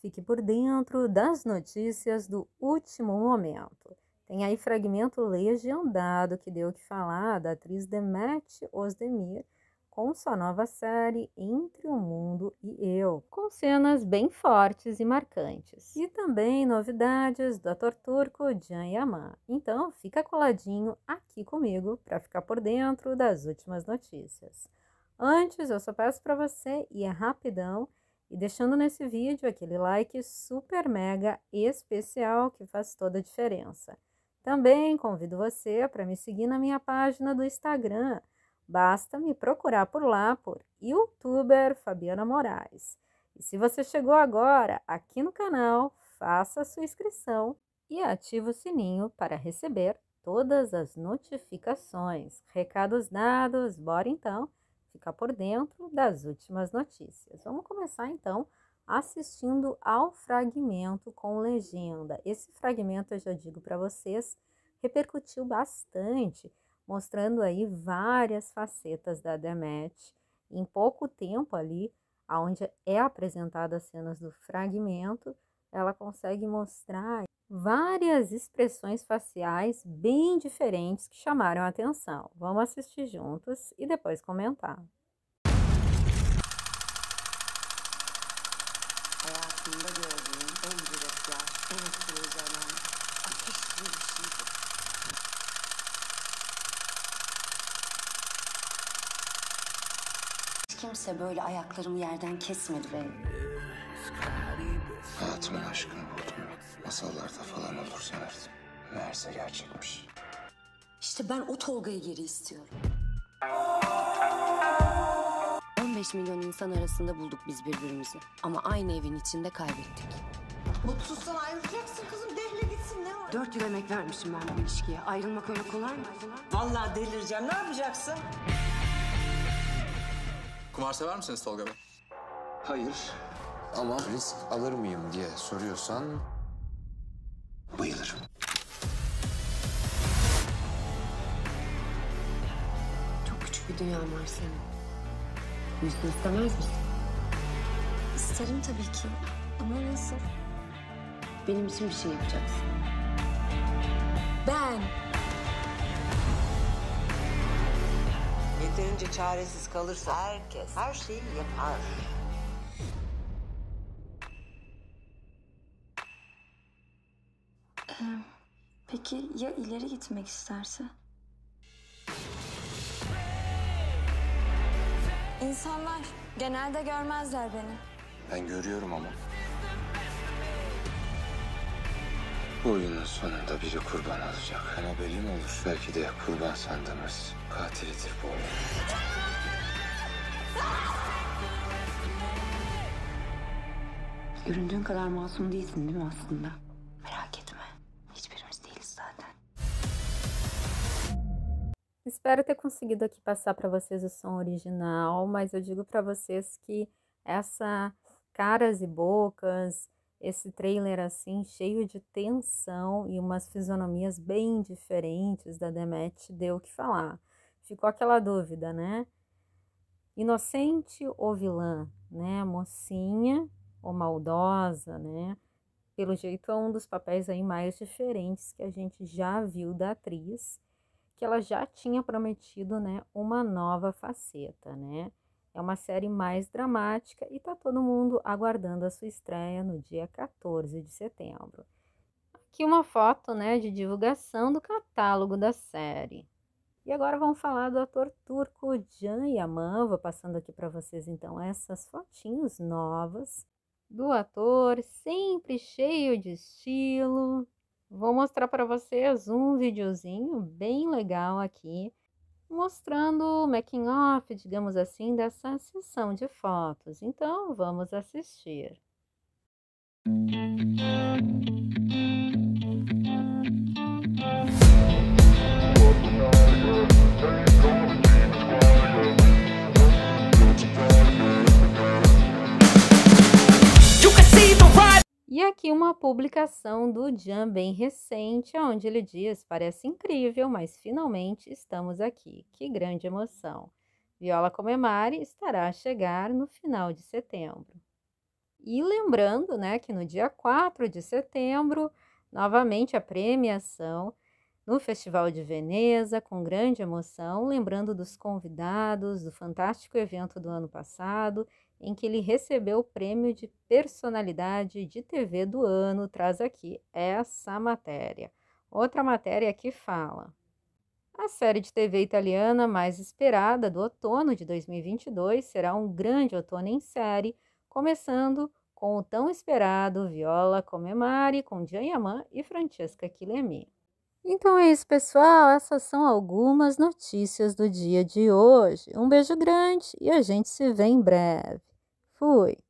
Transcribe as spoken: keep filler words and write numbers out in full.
fique por dentro das notícias do último momento. Tem aí fragmento legendado que deu o que falar da atriz Demet Özdemir com sua nova série Entre o Mundo e Eu, com cenas bem fortes e marcantes. E também novidades do ator turco Can Yaman. Então fica coladinho aqui comigo para ficar por dentro das últimas notícias. Antes, eu só peço para você ir rapidão e deixando nesse vídeo aquele like super mega especial que faz toda a diferença. Também convido você para me seguir na minha página do Instagram. Basta me procurar por lá por youtuber Fabiana Moraes. E se você chegou agora aqui no canal, faça a sua inscrição e ative o sininho para receber todas as notificações. Recados dados, bora então ficar por dentro das últimas notícias. Vamos começar então assistindo ao fragmento com legenda. Esse fragmento, eu já digo para vocês, repercutiu bastante, mostrando aí várias facetas da Demet. Em pouco tempo ali, onde é apresentada as cenas do fragmento, ela consegue mostrar várias expressões faciais bem diferentes que chamaram a atenção. Vamos assistir juntos e depois comentar. Hayatımda gördüğüm en cüretkar, en etkileyici adam, ateş gibi bir şeydi. Hiç kimse böyle ayaklarımı yerden kesmedi benim. Hayatımın aşkını buldum. Masallarda falan olur sanırdım. Meğerse gerçekmiş. İşte ben o Tolga'yı geri istiyorum. on beş milyon insan arasında bulduk biz birbirimizi. Ama aynı evin içinde kaybettik. Mutsuzsan ayrılacaksın kızım. Devle gitsin, ne var? Dört yıl emek vermişim ben bu ilişkiye. Ayrılmak öyle kolay mı? Vallahi delireceğim. Ne yapacaksın? Kumar sever misiniz Tolga Bey? Hayır. Ama risk alır mıyım diye soruyorsan bayılırım. Çok küçük bir dünya var senin. Yüzünü istemez misin? İsterim tabii ki. Ama nasıl? Benim için bir şey yapacaksın. Ben. Yeterince çaresiz kalırsa herkes her şeyi yapar. Peki ya ileri gitmek isterse? İnsanlar genelde görmezler beni. Ben görüyorum ama. Bu oyunun sonunda biri kurban olacak. Ama belli mi olur? Belki de kurban sandığımız katilidir bu oyun. Göründüğün kadar masum değilsin değil mi aslında? Merak etme. Hiçbirimiz değiliz zaten. Espero ter conseguido aqui passar para vocês o som original, mas eu digo para vocês que essa caras e bocas, esse trailer assim cheio de tensão e umas fisionomias bem diferentes da Demet deu o que falar. Ficou aquela dúvida, né? Inocente ou vilã, né? Mocinha ou maldosa, né? Pelo jeito é um dos papéis aí mais diferentes que a gente já viu da atriz, que ela já tinha prometido, né, uma nova faceta, né? É uma série mais dramática e tá todo mundo aguardando a sua estreia no dia quatorze de setembro. Aqui uma foto, né, de divulgação do catálogo da série. E agora vamos falar do ator turco Can Yaman. Vou passando aqui para vocês então essas fotinhos novas do ator, sempre cheio de estilo. Vou mostrar para vocês um videozinho bem legal aqui, mostrando o making of, digamos assim, dessa sessão de fotos. Então, vamos assistir. E aqui uma publicação do Can bem recente, onde ele diz: parece incrível, mas finalmente estamos aqui. Que grande emoção. Viola Comemare estará a chegar no final de setembro. E lembrando, né, que no dia quatro de setembro, novamente a premiação no Festival de Veneza, com grande emoção, lembrando dos convidados do fantástico evento do ano passado, em que ele recebeu o prêmio de personalidade de T V do ano. Traz aqui essa matéria. Outra matéria que fala: a série de T V italiana mais esperada do outono de dois mil e vinte e dois será um grande outono em série, começando com o tão esperado Viola Come Mare, com Gian Yaman e Francesca Chilemi. Então é isso, pessoal. Essas são algumas notícias do dia de hoje. Um beijo grande e a gente se vê em breve. Fui!